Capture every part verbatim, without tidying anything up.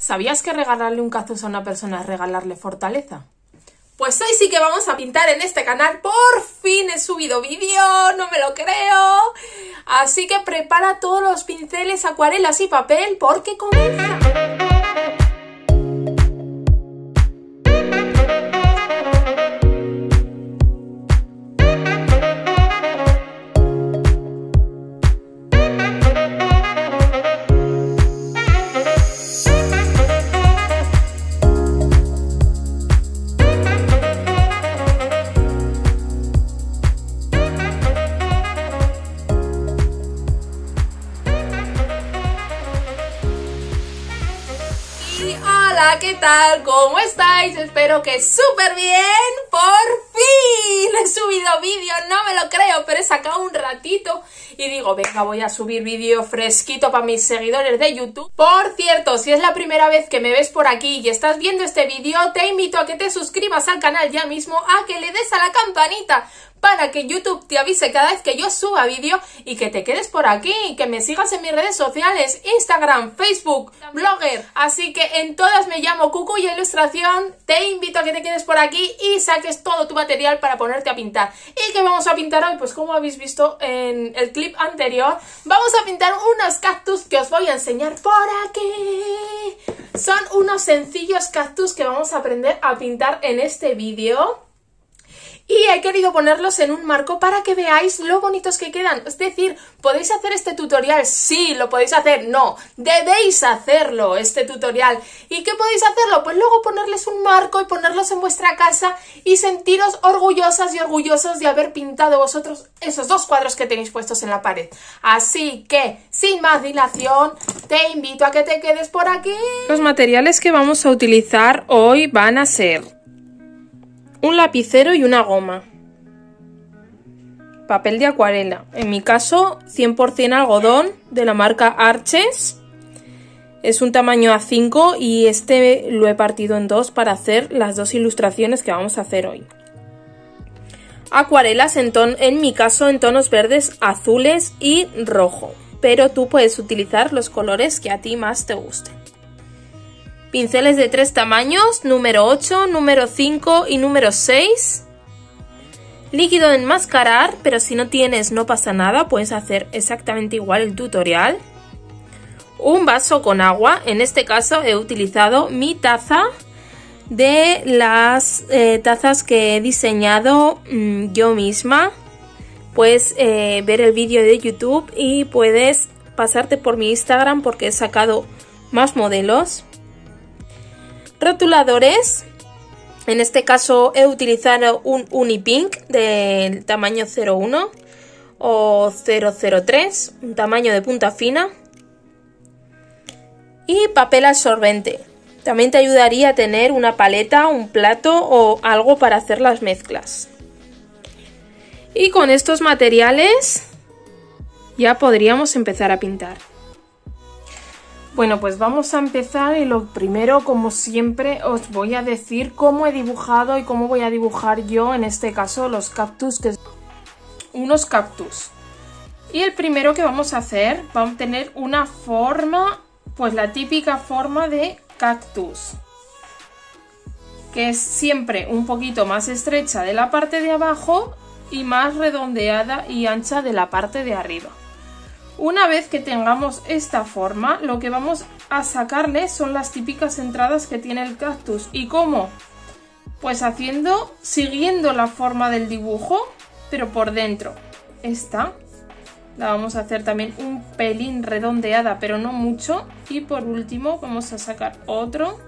¿Sabías que regalarle un cactus a una persona es regalarle fortaleza? Pues hoy sí que vamos a pintar en este canal. Por fin he subido vídeo, no me lo creo. Así que prepara todos los pinceles, acuarelas y papel porque comienza. Hola, ¿qué tal? ¿Cómo estáis? Espero que súper bien. ¡Por fin! He subido vídeo, no me lo creo, pero he sacado un ratito y digo, venga, voy a subir vídeo fresquito para mis seguidores de YouTube. Por cierto, si es la primera vez que me ves por aquí y estás viendo este vídeo, te invito a que te suscribas al canal ya mismo, a que le des a la campanita para que YouTube te avise cada vez que yo suba vídeo y que te quedes por aquí y que me sigas en mis redes sociales, Instagram, Facebook, Blogger. Así que en todas me llamo Cucuya Ilustración. Te invito a que te quedes por aquí y saques todo tu material para ponerte a pintar. ¿Y qué vamos a pintar hoy? Pues como habéis visto en el clip anterior, vamos a pintar unos cactus que os voy a enseñar por aquí. Son unos sencillos cactus que vamos a aprender a pintar en este vídeo. Y he querido ponerlos en un marco para que veáis lo bonitos que quedan. Es decir, ¿podéis hacer este tutorial? Sí, lo podéis hacer. No, debéis hacerlo, este tutorial. ¿Y qué podéis hacerlo? Pues luego ponerles un marco y ponerlos en vuestra casa y sentiros orgullosas y orgullosos de haber pintado vosotros esos dos cuadros que tenéis puestos en la pared. Así que, sin más dilación, te invito a que te quedes por aquí. Los materiales que vamos a utilizar hoy van a ser un lapicero y una goma, papel de acuarela, en mi caso cien por cien algodón de la marca Arches, es un tamaño A cinco y este lo he partido en dos para hacer las dos ilustraciones que vamos a hacer hoy. Acuarelas en, ton en mi caso en tonos verdes, azules y rojo, pero tú puedes utilizar los colores que a ti más te gusten. Pinceles de tres tamaños, número ocho, número cinco y número seis. Líquido de enmascarar, pero si no tienes no pasa nada, puedes hacer exactamente igual el tutorial. Un vaso con agua, en este caso he utilizado mi taza de las eh, tazas que he diseñado mmm, yo misma. Puedes eh, ver el vídeo de YouTube y puedes pasarte por mi Instagram porque he sacado más modelos. Rotuladores, en este caso he utilizado un Unipink del tamaño cero uno o cero cero tres, un tamaño de punta fina. Y papel absorbente, también te ayudaría a tener una paleta, un plato o algo para hacer las mezclas. Y con estos materiales ya podríamos empezar a pintar. Bueno, pues vamos a empezar y lo primero, como siempre, os voy a decir cómo he dibujado y cómo voy a dibujar yo, en este caso, los cactus, que son unos cactus. Y el primero que vamos a hacer, vamos a tener una forma, pues la típica forma de cactus, que es siempre un poquito más estrecha de la parte de abajo y más redondeada y ancha de la parte de arriba. Una vez que tengamos esta forma, lo que vamos a sacarle son las típicas entradas que tiene el cactus. ¿Y cómo? Pues haciendo, siguiendo la forma del dibujo, pero por dentro. Esta la vamos a hacer también un pelín redondeada, pero no mucho. Y por último vamos a sacar otro,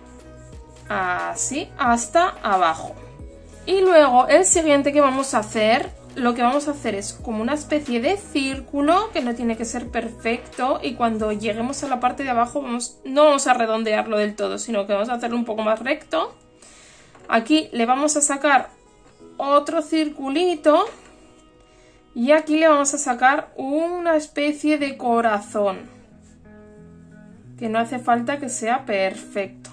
así, hasta abajo. Y luego el siguiente que vamos a hacer, lo que vamos a hacer es como una especie de círculo que no tiene que ser perfecto, y cuando lleguemos a la parte de abajo vamos, no vamos a redondearlo del todo, sino que vamos a hacerlo un poco más recto. Aquí le vamos a sacar otro circulito y aquí le vamos a sacar una especie de corazón, que no hace falta que sea perfecto.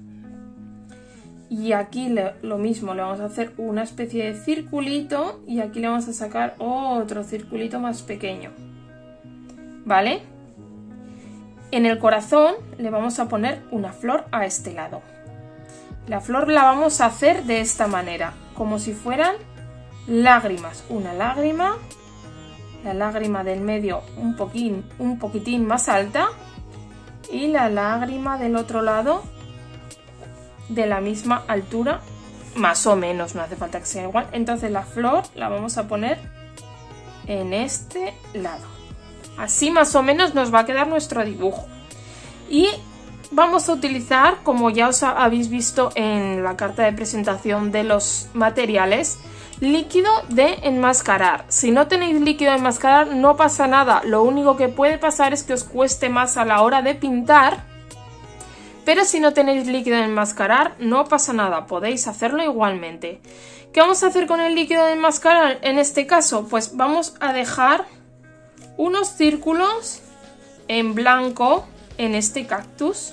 Y aquí le, lo mismo, le vamos a hacer una especie de circulito y aquí le vamos a sacar otro circulito más pequeño, ¿vale? en el corazón le vamos a poner una flor a este lado. La flor la vamos a hacer de esta manera, como si fueran lágrimas. Una lágrima, la lágrima del medio un poquitín, un poquitín más alta y la lágrima del otro lado de la misma altura, más o menos, no hace falta que sea igual. Entonces la flor la vamos a poner en este lado. Así más o menos nos va a quedar nuestro dibujo. Y vamos a utilizar, como ya os habéis visto en la carta de presentación de los materiales, líquido de enmascarar. Si no tenéis líquido de enmascarar no pasa nada, lo único que puede pasar es que os cueste más a la hora de pintar, pero si no tenéis líquido de enmascarar no pasa nada, podéis hacerlo igualmente. ¿Qué vamos a hacer con el líquido de enmascarar en este caso? Pues vamos a dejar unos círculos en blanco en este cactus,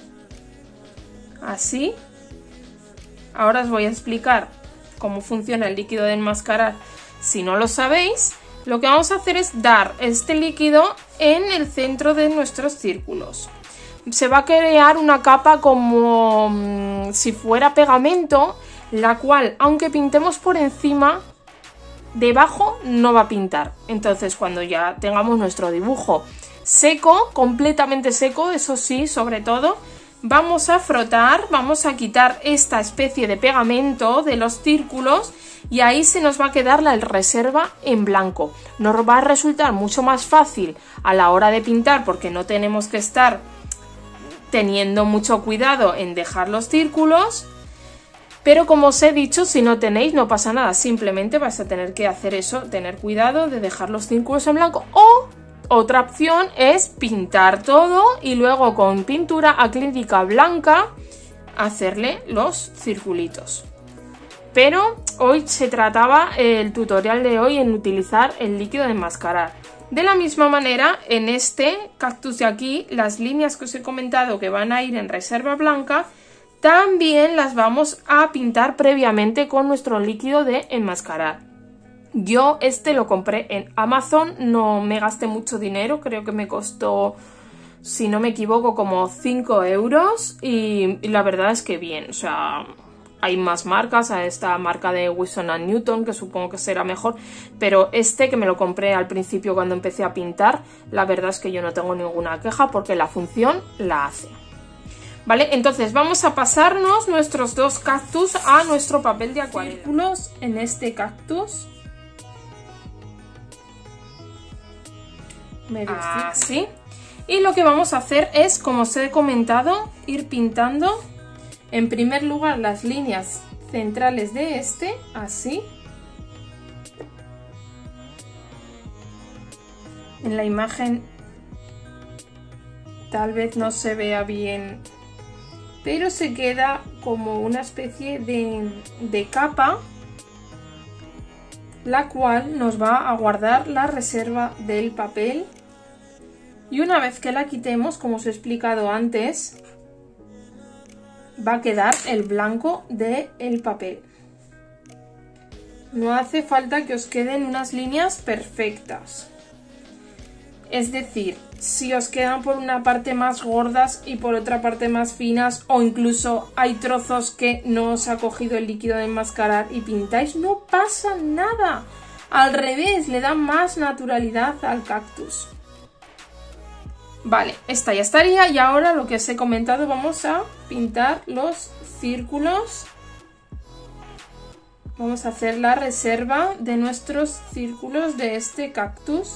así. Ahora os voy a explicar cómo funciona el líquido de enmascarar. Si no lo sabéis, lo que vamos a hacer es dar este líquido en el centro de nuestros círculos. Se va a crear una capa como mmm, si fuera pegamento, la cual, aunque pintemos por encima, debajo no va a pintar. Entonces, cuando ya tengamos nuestro dibujo seco, completamente seco, eso sí, sobre todo, vamos a frotar, vamos a quitar esta especie de pegamento de los círculos y ahí se nos va a quedar la reserva en blanco. Nos va a resultar mucho más fácil a la hora de pintar porque no tenemos que estar teniendo mucho cuidado en dejar los círculos, pero como os he dicho, si no tenéis no pasa nada, simplemente vais a tener que hacer eso, tener cuidado de dejar los círculos en blanco. O otra opción es pintar todo y luego con pintura acrílica blanca hacerle los circulitos. Pero hoy se trataba el tutorial de hoy en utilizar el líquido de enmascarar. De la misma manera, en este cactus de aquí, las líneas que os he comentado que van a ir en reserva blanca, también las vamos a pintar previamente con nuestro líquido de enmascarar. Yo este lo compré en Amazon, no me gasté mucho dinero, creo que me costó, si no me equivoco, como cinco euros y, y la verdad es que bien, o sea, hay más marcas, a esta marca de Winsor and Newton que supongo que será mejor, pero este que me lo compré al principio cuando empecé a pintar, la verdad es que yo no tengo ninguna queja porque la función la hace. Vale, entonces vamos a pasarnos nuestros dos cactus a nuestro papel de acuarela. Círculos en este cactus. Así. Y lo que vamos a hacer es, como os he comentado, ir pintando en primer lugar las líneas centrales de este, así. En la imagen tal vez no se vea bien, pero se queda como una especie de, de capa, la cual nos va a guardar la reserva del papel. Y una vez que la quitemos, como os he explicado antes, va a quedar el blanco del papel. No hace falta que os queden unas líneas perfectas. Es decir, si os quedan por una parte más gordas y por otra parte más finas, o incluso hay trozos que no os ha cogido el líquido de enmascarar y pintáis, no pasa nada. Al revés, le da más naturalidad al cactus. Vale, esta ya estaría y ahora lo que os he comentado, vamos a pintar los círculos. Vamos a hacer la reserva de nuestros círculos de este cactus.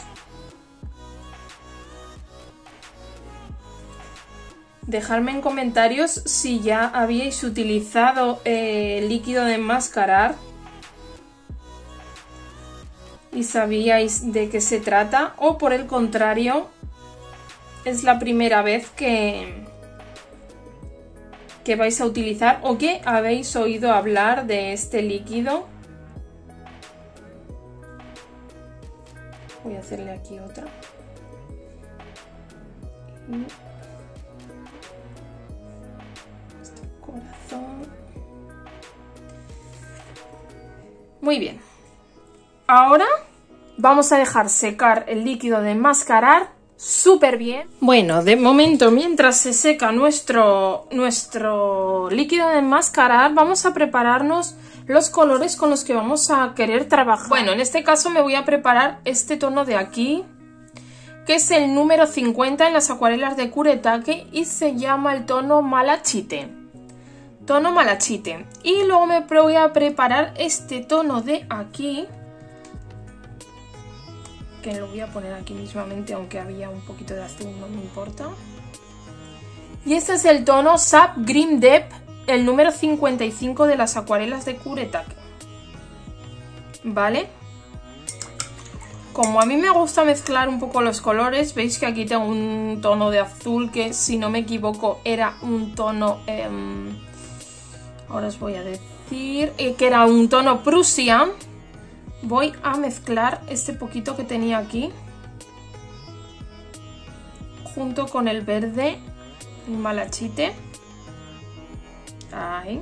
Dejadme en comentarios si ya habíais utilizado eh, líquido de enmascarar y sabíais de qué se trata, o por el contrario es la primera vez que, que vais a utilizar o que habéis oído hablar de este líquido. Voy a hacerle aquí otra. Este corazón. Muy bien. Ahora vamos a dejar secar el líquido de enmascarar súper bien. Bueno, de momento, mientras se seca nuestro, nuestro líquido de enmascarar, vamos a prepararnos los colores con los que vamos a querer trabajar. Bueno, en este caso me voy a preparar este tono de aquí, que es el número cincuenta en las acuarelas de Kuretake y se llama el tono Malachite. Tono Malachite. Y luego me voy a preparar este tono de aquí, que lo voy a poner aquí mismamente, aunque había un poquito de azul, no me importa. Y este es el tono Sap Green Deep, el número cincuenta y cinco de las acuarelas de Kuretake. ¿Vale? Como a mí me gusta mezclar un poco los colores, veis que aquí tengo un tono de azul que, si no me equivoco, era un tono... Eh, ahora os voy a decir... Eh, que era un tono Prussian. Voy a mezclar este poquito que tenía aquí junto con el verde, el Malachite. Ahí.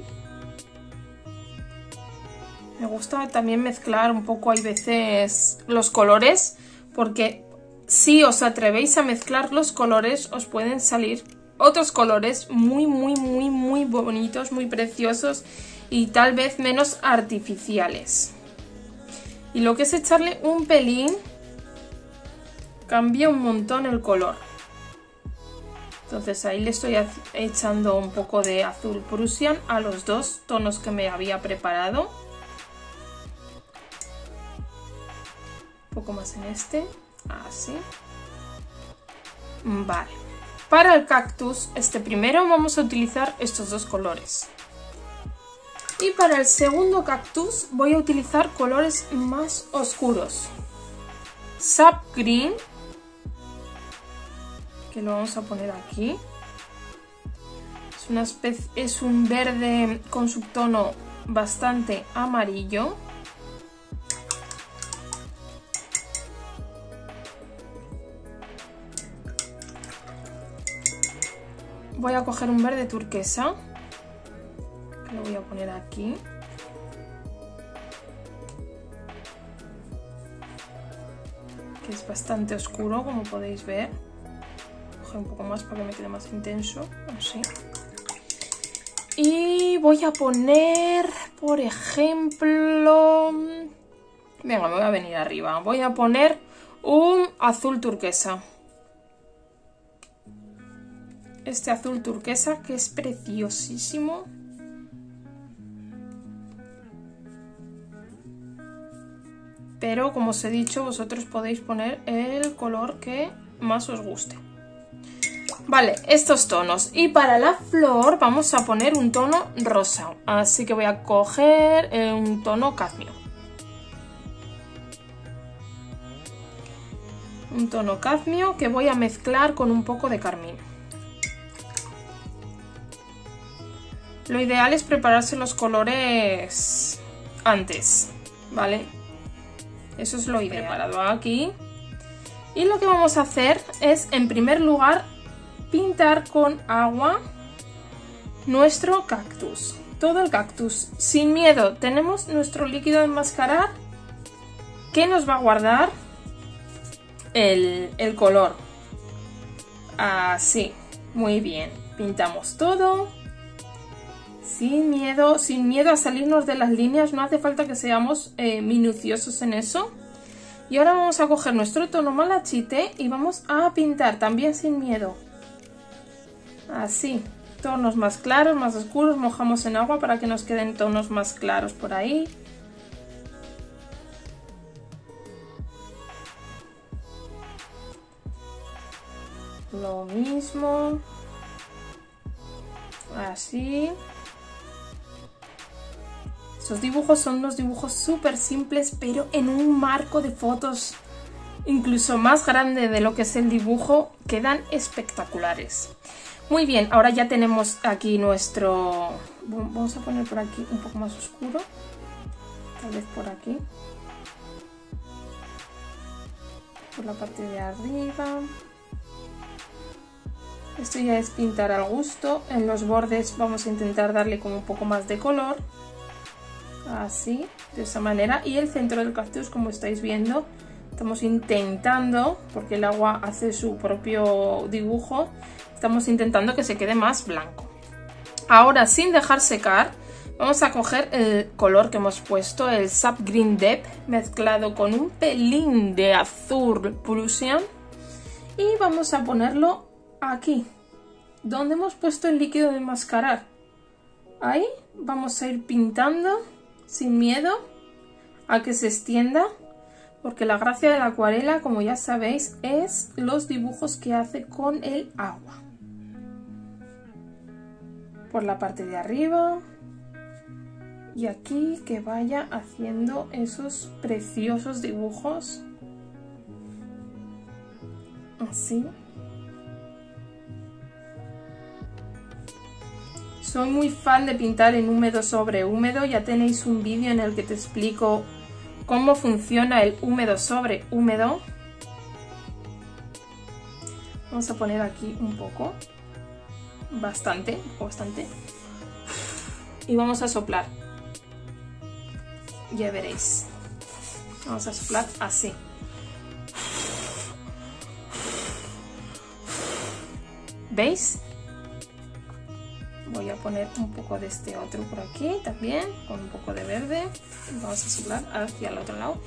Me gusta también mezclar un poco, hay veces, los colores, porque si os atrevéis a mezclar los colores os pueden salir otros colores muy, muy, muy, muy bonitos, muy preciosos y tal vez menos artificiales. Y lo que es echarle un pelín cambia un montón el color. Entonces ahí le estoy echando un poco de azul Prussian a los dos tonos que me había preparado. Un poco más en este, así. Vale. Para el cactus, este primero vamos a utilizar estos dos colores. Y para el segundo cactus voy a utilizar colores más oscuros. Sap Green, que lo vamos a poner aquí. Es una especie, es un verde con subtono bastante amarillo. Voy a coger un verde turquesa, que lo voy a poner aquí. Que es bastante oscuro, como podéis ver. Coger un poco más para que me quede más intenso, así. Y voy a poner, por ejemplo... Venga, me voy a venir arriba. Voy a poner un azul turquesa. Este azul turquesa que es preciosísimo. Pero como os he dicho, vosotros podéis poner el color que más os guste. Vale, estos tonos. Y para la flor vamos a poner un tono rosa. Así que voy a coger un tono cadmio. Un tono cadmio que voy a mezclar con un poco de carmín. Lo ideal es prepararse los colores antes, ¿vale? Eso es lo ideal. Preparado aquí. Y lo que vamos a hacer es, en primer lugar, pintar con agua nuestro cactus. Todo el cactus. Sin miedo, tenemos nuestro líquido de enmascarar que nos va a guardar el, el color. Así, muy bien. Pintamos todo. Sin miedo, sin miedo a salirnos de las líneas, no hace falta que seamos eh, minuciosos en eso. Y ahora vamos a coger nuestro tono Malachite y vamos a pintar también sin miedo. Así, tonos más claros, más oscuros, mojamos en agua para que nos queden tonos más claros por ahí. Lo mismo. Así. Estos dibujos son unos dibujos súper simples, pero en un marco de fotos incluso más grande de lo que es el dibujo, quedan espectaculares. Muy bien, ahora ya tenemos aquí nuestro... Vamos a poner por aquí un poco más oscuro, tal vez por aquí, por la parte de arriba. Esto ya es pintar al gusto. En los bordes vamos a intentar darle como un poco más de color. Así, de esa manera. Y el centro del cactus, como estáis viendo, Estamos intentando, porque el agua hace su propio dibujo, estamos intentando que se quede más blanco. Ahora, sin dejar secar, vamos a coger el color que hemos puesto, el Sap Green Depth, mezclado con un pelín de azul Prussian, y vamos a ponerlo aquí, donde hemos puesto el líquido de enmascarar. Ahí vamos a ir pintando sin miedo a que se extienda, porque la gracia de la acuarela, como ya sabéis, es los dibujos que hace con el agua. Por la parte de arriba y aquí, que vaya haciendo esos preciosos dibujos. Así. Soy muy fan de pintar en húmedo sobre húmedo. Ya tenéis un vídeo en el que te explico cómo funciona el húmedo sobre húmedo. Vamos a poner aquí un poco. Bastante, bastante. Y vamos a soplar. Ya veréis. Vamos a soplar así. ¿Veis? Voy a poner un poco de este otro por aquí también, con un poco de verde. Vamos a soplar hacia el otro lado.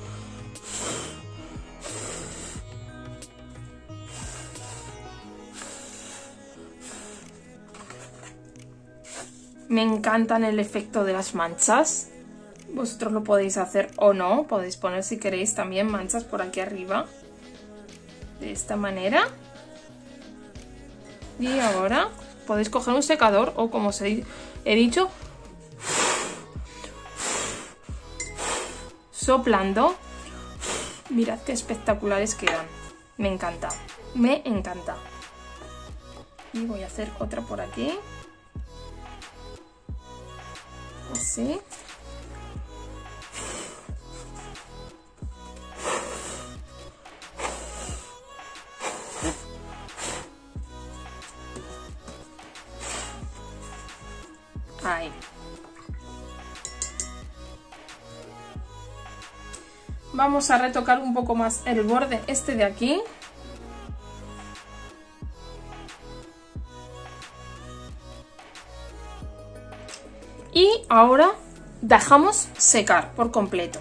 Me encantan el efecto de las manchas. Vosotros lo podéis hacer o no. Podéis poner, si queréis, también manchas por aquí arriba. De esta manera. Y ahora podéis coger un secador o, como os he dicho, soplando. Mirad qué espectaculares quedan. Me encanta. Me encanta. Y voy a hacer otra por aquí. Así. Ahí. Vamos a retocar un poco más el borde este de aquí. Y ahora dejamos secar por completo.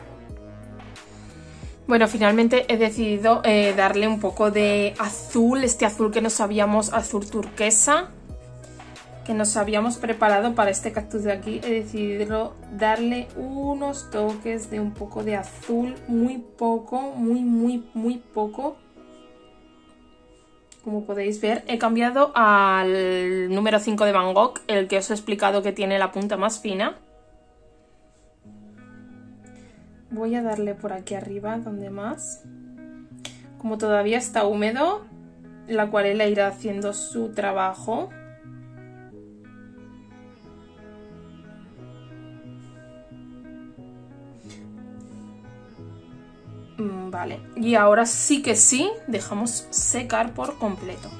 Bueno, finalmente he decidido eh, darle un poco de azul, este azul que nos habíamos, azul turquesa, que nos habíamos preparado para este cactus de aquí. He decidido darle unos toques de un poco de azul, muy poco, muy, muy, muy poco. Como podéis ver, he cambiado al número cinco de Van Gogh, el que os he explicado que tiene la punta más fina. Voy a darle por aquí arriba, donde más. Como todavía está húmedo, la acuarela irá haciendo su trabajo. Vale, y ahora sí que sí, dejamos secar por completo.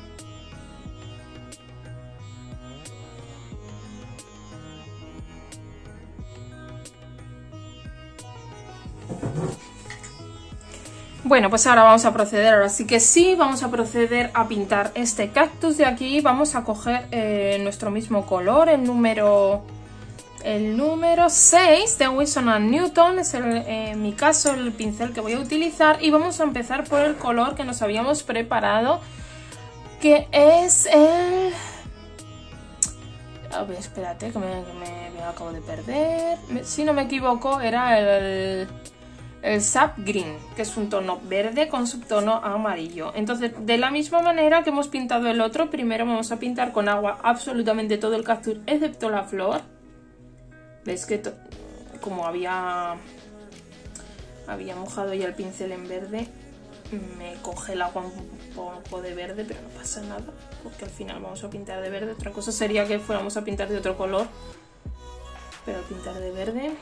Bueno, pues ahora vamos a proceder, ahora sí que sí, vamos a proceder a pintar este cactus de aquí. Vamos a coger eh, nuestro mismo color, el número... El número seis de Winsor and Newton es el, eh, en mi caso el pincel que voy a utilizar, y vamos a empezar por el color que nos habíamos preparado, que es el... A ver, espérate, que me, que me, me acabo de perder. Si no me equivoco, era el, el Sap Green, que es un tono verde con subtono amarillo. Entonces, de la misma manera que hemos pintado el otro, primero vamos a pintar con agua absolutamente todo el cactus, excepto la flor. Veis que como había, había mojado ya el pincel en verde, me coge el agua un poco de verde, pero no pasa nada, porque al final vamos a pintar de verde. Otra cosa sería que fuéramos a pintar de otro color, pero pintar de verde.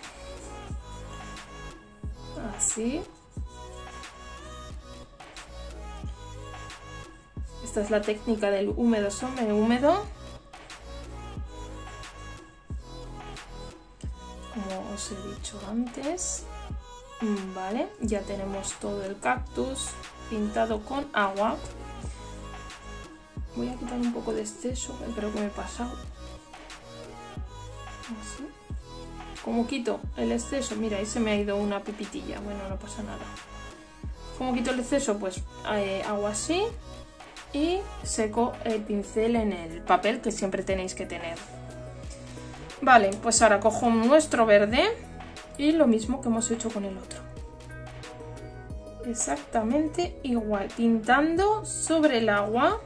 Así. Esta es la técnica del húmedo sobre húmedo. Como os he dicho antes. Vale, ya tenemos todo el cactus pintado con agua. Voy a quitar un poco de exceso, que creo que me he pasado. Así. Como quito el exceso, mira, ahí se me ha ido una pipitilla. Bueno, no pasa nada. Como quito el exceso, pues eh, hago así y seco el pincel en el papel que siempre tenéis que tener. Vale, pues ahora cojo nuestro verde y lo mismo que hemos hecho con el otro. Exactamente igual, pintando sobre el agua,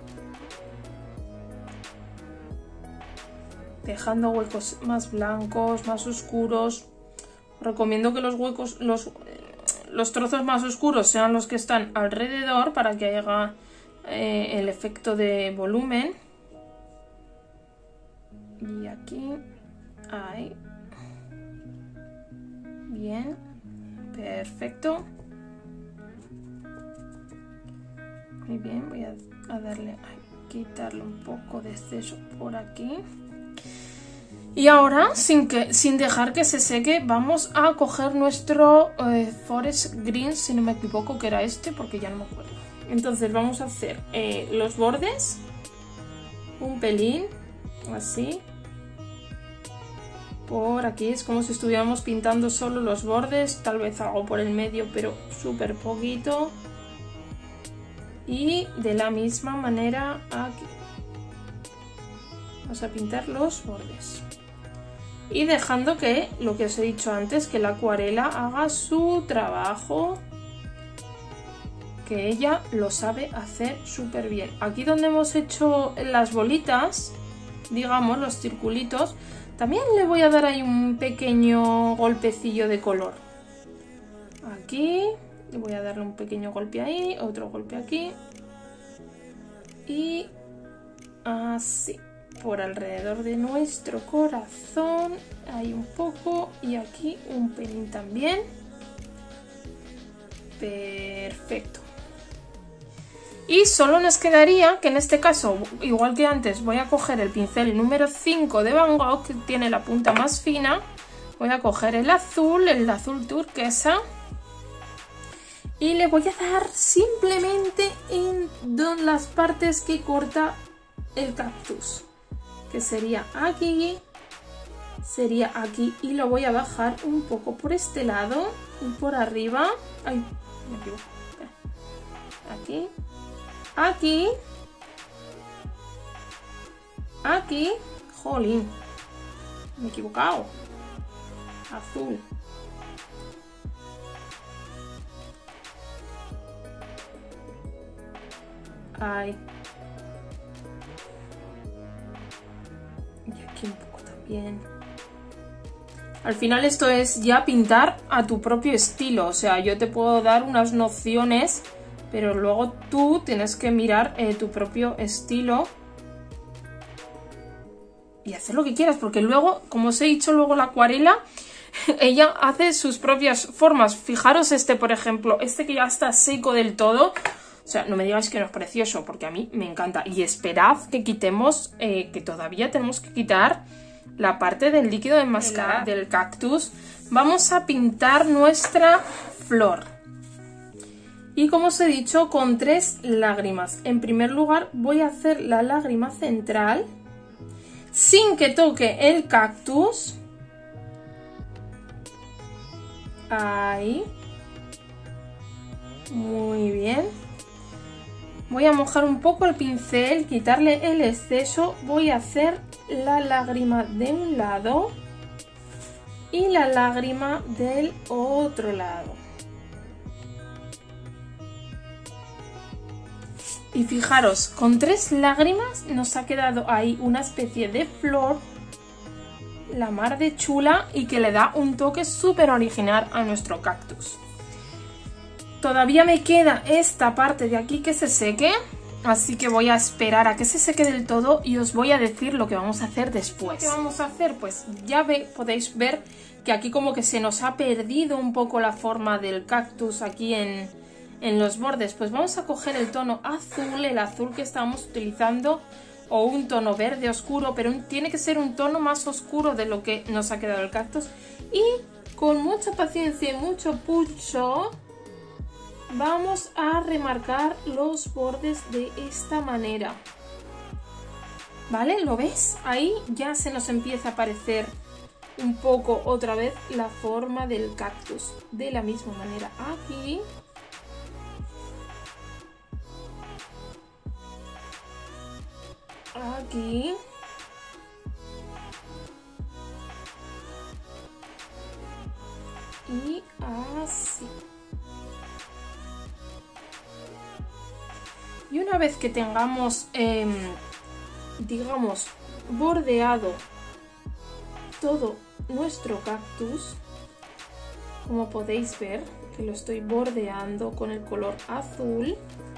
dejando huecos más blancos, más oscuros. Recomiendo que los huecos, los, los trozos más oscuros sean los que están alrededor para que haya eh, el efecto de volumen. Y aquí, ahí, bien, perfecto. Muy bien, voy a, a darle a quitarle un poco de exceso por aquí. Y ahora, sin, que, sin dejar que se seque, vamos a coger nuestro eh, Forest Green, si no me equivoco, que era este, porque ya no me acuerdo. Entonces vamos a hacer eh, los bordes, un pelín, así. Por aquí es como si estuviéramos pintando solo los bordes, tal vez algo por el medio, pero súper poquito. Y de la misma manera aquí. Vamos a pintar los bordes. Y dejando que, lo que os he dicho antes, que la acuarela haga su trabajo, que ella lo sabe hacer súper bien. Aquí donde hemos hecho las bolitas, digamos, los circulitos, también le voy a dar ahí un pequeño golpecillo de color. Aquí, le voy a darle un pequeño golpe ahí, otro golpe aquí. Y así. Por alrededor de nuestro corazón hay un poco y aquí un pelín también. Perfecto. Y solo nos quedaría que en este caso, igual que antes, voy a coger el pincel número cinco de Van Gogh, que tiene la punta más fina. Voy a coger el azul, el azul turquesa, y le voy a dar simplemente en las partes que corta el cactus, que sería aquí, sería aquí, y lo voy a bajar un poco por este lado y por arriba. Ay, me equivoco. Aquí, aquí, aquí, jolín, me he equivocado. Azul. Ahí. Y aquí un poco también. Al final esto es ya pintar a tu propio estilo. O sea, yo te puedo dar unas nociones, pero luego tú tienes que mirar eh, tu propio estilo y hacer lo que quieras. Porque luego, como os he dicho, luego la acuarela, ella hace sus propias formas. Fijaros este, por ejemplo, este que ya está seco del todo. O sea, no me digáis que no es precioso, porque a mí me encanta. Y esperad que quitemos, eh, que todavía tenemos que quitar la parte del líquido de enmascarar del cactus. Vamos a pintar nuestra flor. Y como os he dicho, con tres lágrimas. En primer lugar, voy a hacer la lágrima central sin que toque el cactus. Ahí. Muy bien. Voy a mojar un poco el pincel, quitarle el exceso. Voy a hacer la lágrima de un lado y la lágrima del otro lado. Y fijaros, con tres lágrimas nos ha quedado ahí una especie de flor, la mar de chula, y que le da un toque súper original a nuestro cactus. Todavía me queda esta parte de aquí que se seque, así que voy a esperar a que se seque del todo y os voy a decir lo que vamos a hacer después. ¿Qué vamos a hacer? Pues ya ve, podéis ver que aquí como que se nos ha perdido un poco la forma del cactus aquí en, en los bordes. Pues vamos a coger el tono azul, el azul que estábamos utilizando, o un tono verde oscuro, pero tiene que ser un tono más oscuro de lo que nos ha quedado el cactus. Y con mucha paciencia y mucho pulso vamos a remarcar los bordes de esta manera. ¿Vale? ¿Lo ves? Ahí ya se nos empieza a aparecer un poco otra vez la forma del cactus. De la misma manera aquí. Aquí. Y así. Y una vez que tengamos, eh, digamos, bordeado todo nuestro cactus, como podéis ver, que lo estoy bordeando con el color azul,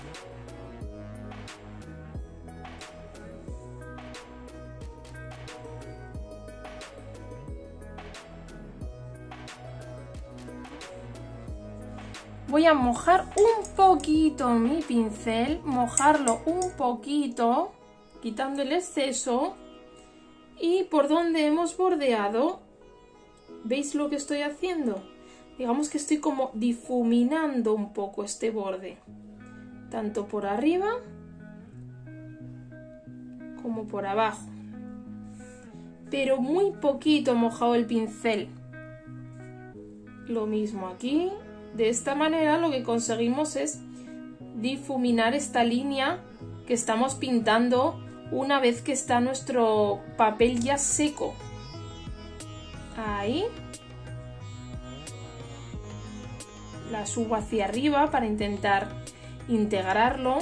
voy a mojar un poquito mi pincel, mojarlo un poquito, quitando el exceso, y por donde hemos bordeado, ¿veis lo que estoy haciendo? Digamos que estoy como difuminando un poco este borde, tanto por arriba como por abajo, pero muy poquito he mojado el pincel. Lo mismo aquí. De esta manera lo que conseguimos es difuminar esta línea que estamos pintando una vez que está nuestro papel ya seco. Ahí. La subo hacia arriba para intentar integrarlo.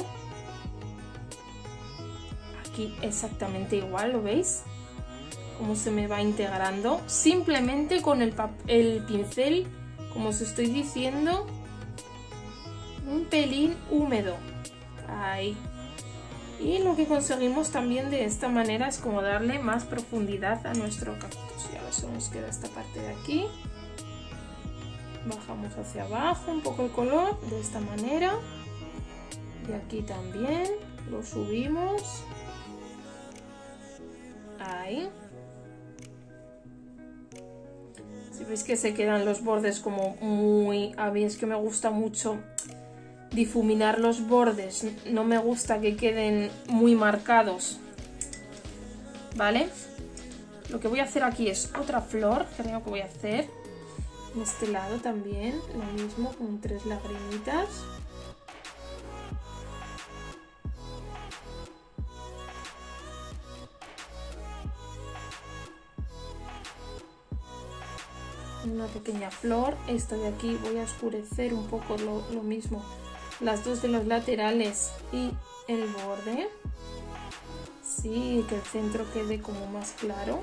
Aquí exactamente igual, ¿lo veis? Cómo se me va integrando. Simplemente con el, el pincel, como os estoy diciendo, un pelín húmedo. Ahí. Y lo que conseguimos también de esta manera es como darle más profundidad a nuestro cactus. Y ahora solo nos queda esta parte de aquí. Bajamos hacia abajo un poco el color de esta manera. Y aquí también lo subimos. Ahí. Si veis que se quedan los bordes como muy... A mí es que me gusta mucho difuminar los bordes. No me gusta que queden muy marcados. ¿Vale? Lo que voy a hacer aquí es otra flor. Creo que voy a hacer en este lado también. Lo mismo con tres lagrimitas. Una pequeña flor. Esta de aquí voy a oscurecer un poco lo, lo mismo, las dos de los laterales y el borde, sí, que el centro quede como más claro.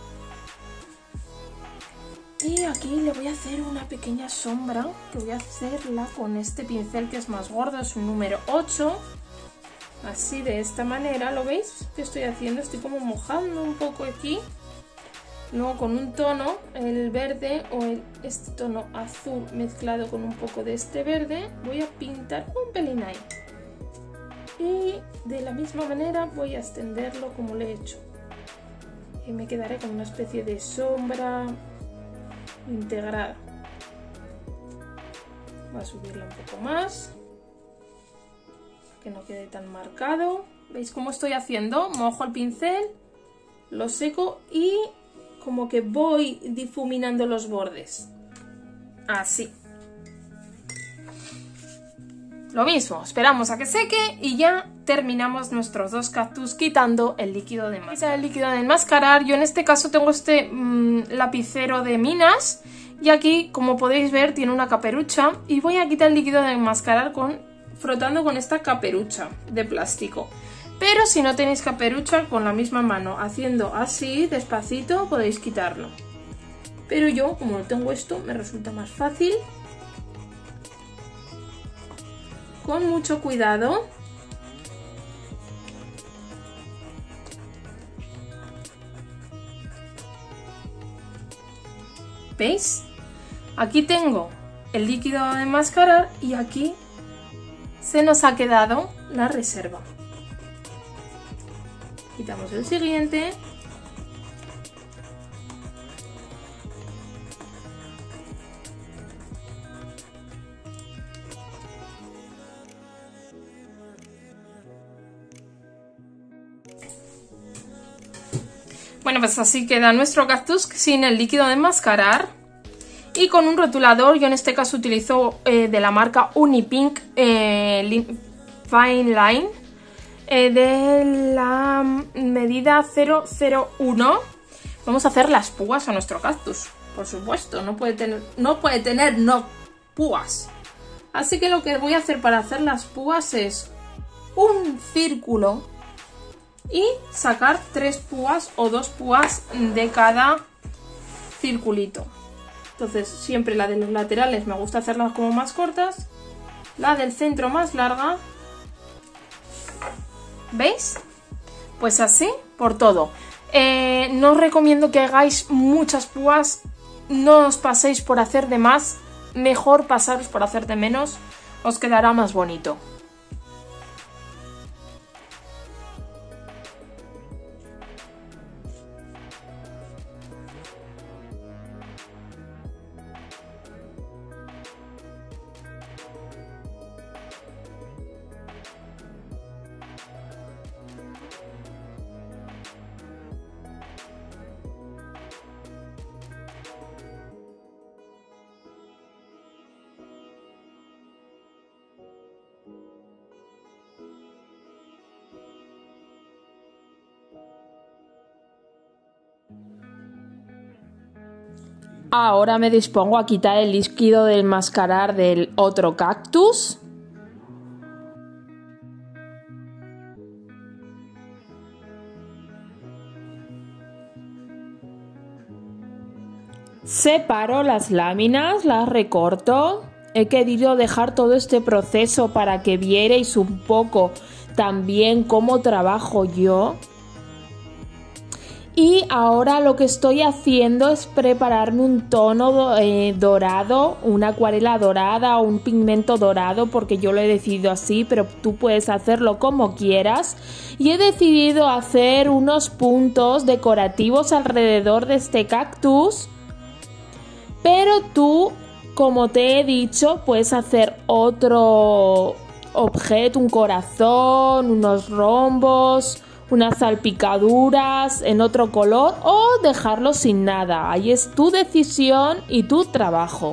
Y aquí le voy a hacer una pequeña sombra, que voy a hacerla con este pincel que es más gordo, es un número ocho, así de esta manera. ¿Lo veis que estoy haciendo? Estoy como mojando un poco aquí. Luego con un tono, el verde o el, este tono azul mezclado con un poco de este verde, voy a pintar un pelín ahí. Y de la misma manera voy a extenderlo como le he hecho. Y me quedaré con una especie de sombra integrada. Voy a subirlo un poco más, que no quede tan marcado. ¿Veis cómo estoy haciendo? Mojo el pincel, lo seco y como que voy difuminando los bordes. Así. Lo mismo, esperamos a que seque y ya terminamos nuestros dos cactus quitando el líquido de enmascarar. El líquido de enmascarar. Yo en este caso tengo este mmm, lapicero de Minas y aquí, como podéis ver, tiene una caperucha y voy a quitar el líquido de enmascarar con, frotando con esta caperucha de plástico. Pero si no tenéis caperucha, con la misma mano, haciendo así, despacito, podéis quitarlo. Pero yo, como no tengo esto, me resulta más fácil. Con mucho cuidado. ¿Veis? Aquí tengo el líquido de enmascarar y aquí se nos ha quedado la reserva. Quitamos el siguiente. Bueno, pues así queda nuestro cactus sin el líquido de enmascarar. Y con un rotulador, yo en este caso utilizo eh, de la marca Unipink eh, Fine Line eh, de la medida cero cero uno. Vamos a hacer las púas a nuestro cactus, por supuesto, no puede tener, no puede tener no púas. Así que lo que voy a hacer para hacer las púas es un círculo y sacar tres púas o dos púas de cada circulito. Entonces siempre la de los laterales me gusta hacerlas como más cortas, la del centro más larga. ¿Veis? Pues así por todo. Eh, no os recomiendo que hagáis muchas púas, no os paséis por hacer de más, mejor pasaros por hacer de menos, os quedará más bonito. Ahora me dispongo a quitar el líquido del enmascarar del otro cactus. Separo las láminas, las recorto. He querido dejar todo este proceso para que vierais un poco también cómo trabajo yo. Y ahora lo que estoy haciendo es prepararme un tono eh, dorado, una acuarela dorada o un pigmento dorado, porque yo lo he decidido así, pero tú puedes hacerlo como quieras. Y he decidido hacer unos puntos decorativos alrededor de este cactus, pero tú, como te he dicho, puedes hacer otro objeto, un corazón, unos rombos, unas salpicaduras en otro color o dejarlo sin nada. Ahí es tu decisión y tu trabajo.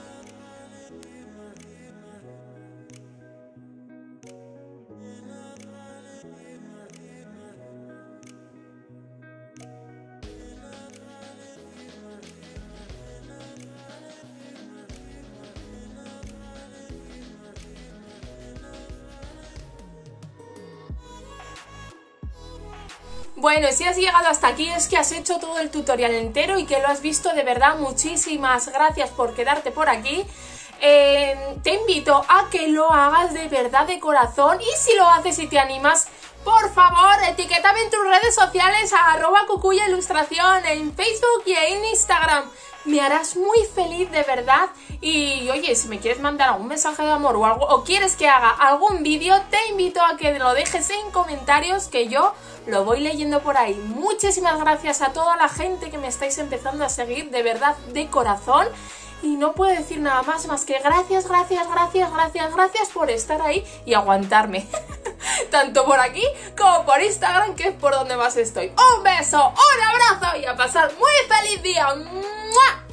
Bueno, si has llegado hasta aquí es que has hecho todo el tutorial entero y que lo has visto de verdad. Muchísimas gracias por quedarte por aquí. Eh, te invito a que lo hagas de verdad de corazón, y si lo haces y te animas, por favor, etiquétame en tus redes sociales a arroba cucuya ilustración en Facebook y en Instagram. Me harás muy feliz de verdad. Y oye, si me quieres mandar algún mensaje de amor o algo, o quieres que haga algún vídeo, te invito a que lo dejes en comentarios, que yo lo voy leyendo por ahí. Muchísimas gracias a toda la gente que me estáis empezando a seguir, de verdad, de corazón. Y no puedo decir nada más más que gracias, gracias, gracias, gracias, gracias por estar ahí y aguantarme. Tanto por aquí como por Instagram, que es por donde más estoy. Un beso, un abrazo y a pasar muy feliz día. ¡Mua!